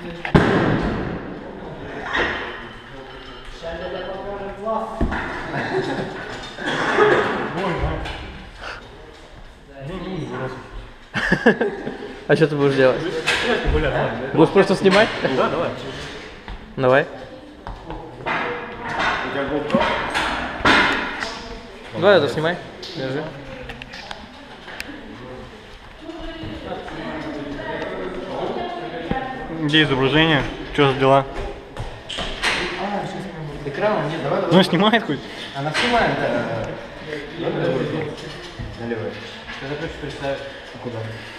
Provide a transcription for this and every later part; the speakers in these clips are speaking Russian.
А что ты будешь делать? Будешь просто снимать? Да, давай. Давай. У тебя GoPro? Давай это снимай. Держи. Где изображение? Что за дела? Экрана нет, давай. Ну, снимает хоть. Она снимает, да. Наливай. Ты захочешь представить. А куда?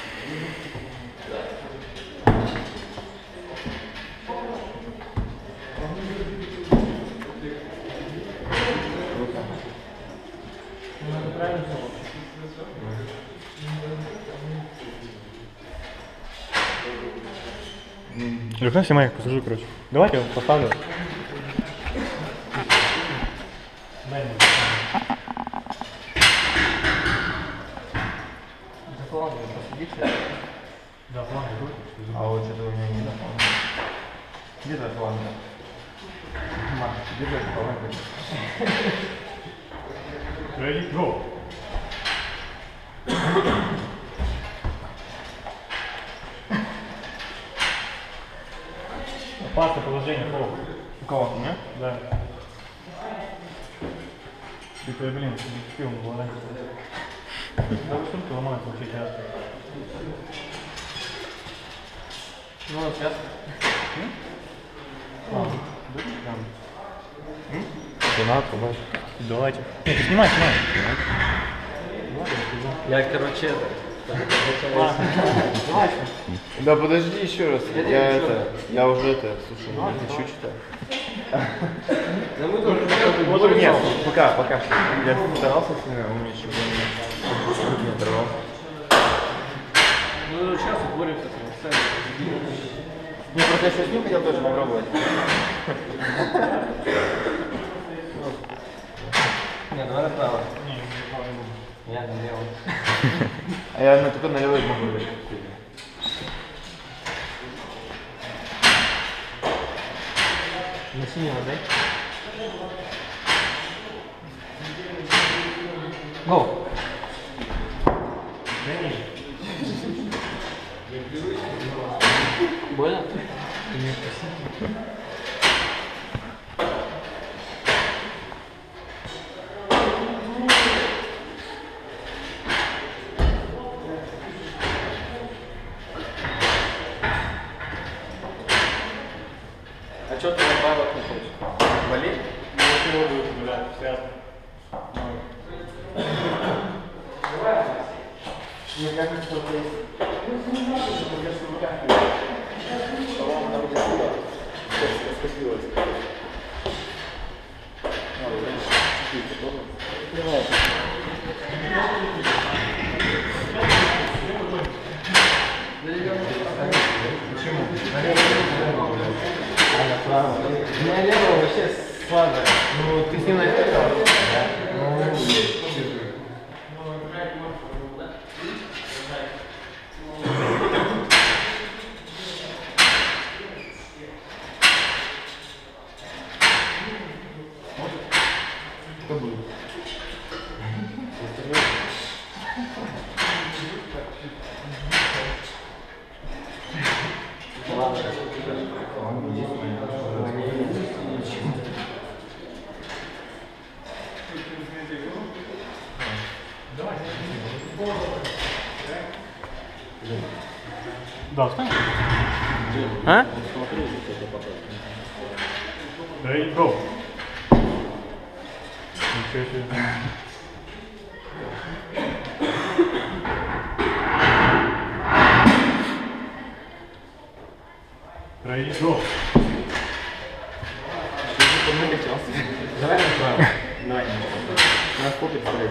Лёха, снимай, посажу, короче. Давайте я поставлю. За флангом посадите. Да, фланг идут. А вот что-то у меня не дофланга. Где твоя фланга? Мак, держи флангу. Ready, go. Опасное положение, фол. У кого? У меня? Да. Ты, блин, не успел на глазах. Да вы штуки ломаются вообще часто. Ну, сейчас. Донатку, да? Давайте. Нет, ты снимай. Я, короче, это. Да подожди еще раз. Я уже это, слушай, еще читаю. Да мы тоже. Нет, пока что. Я старался с ними, он мне еще не оторвал. Ну, сейчас боремся с ним. Не, просто я сейчас с ним хотел тоже попробовать. Не, давай направо. Не буду. Я налево. А я только наливать могу быть. На синего, дай. Гоу. Больно? Нет, спасибо. А что ты добавок не хочешь? Болит? Ну, воду блядь, связано. Мне кажется, что здесь... По-моему, там где сюда. Скосилось. Почему? У меня лево вообще слабое. Ну, ты с ним наверное? Да. Ну, Кто будет? ладно. Да, встань. А? Ready, go. Ничего себе. Ready, go. Давай направо. Давай. Надо фото поставить.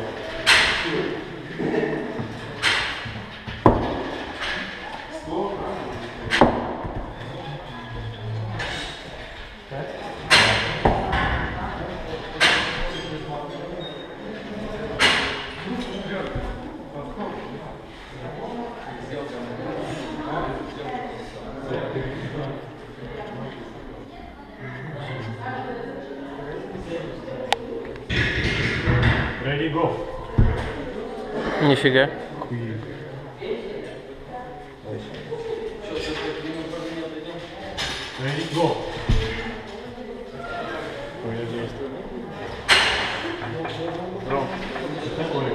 Ready, go. Нифига. Ready, go. Ой, я здесь. Браво. Такой.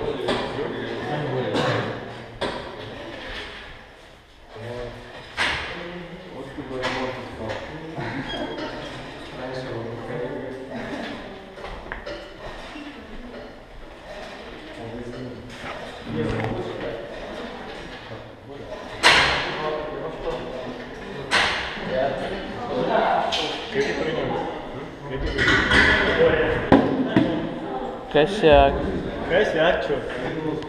Косяк. Косяк, чё?